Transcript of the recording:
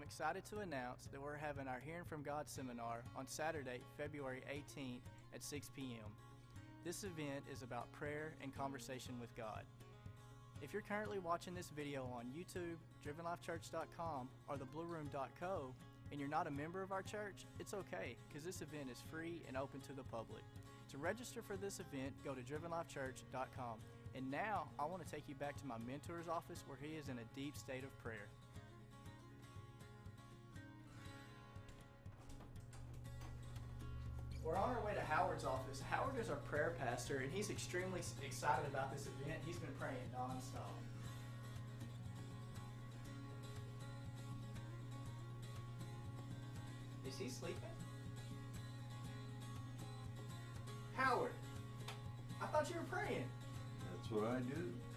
excited to announce that we're having our Hearing from God seminar on Saturday, February 18th at 6 p.m. This event is about prayer and conversation with God. If you're currently watching this video on YouTube, drivenlifechurch.com, or theblueroom.co, and you're not a member of our church, it's okay, because this event is free and open to the public. To register for this event, go to drivenlifechurch.com. And now, I want to take you back to my mentor's office where he is in a deep state of prayer. We're on our way to Howard's office. Howard is our prayer pastor, and he's extremely excited about this event. He's been praying nonstop. Is he sleeping? Howard, I thought you were praying. That's what I do.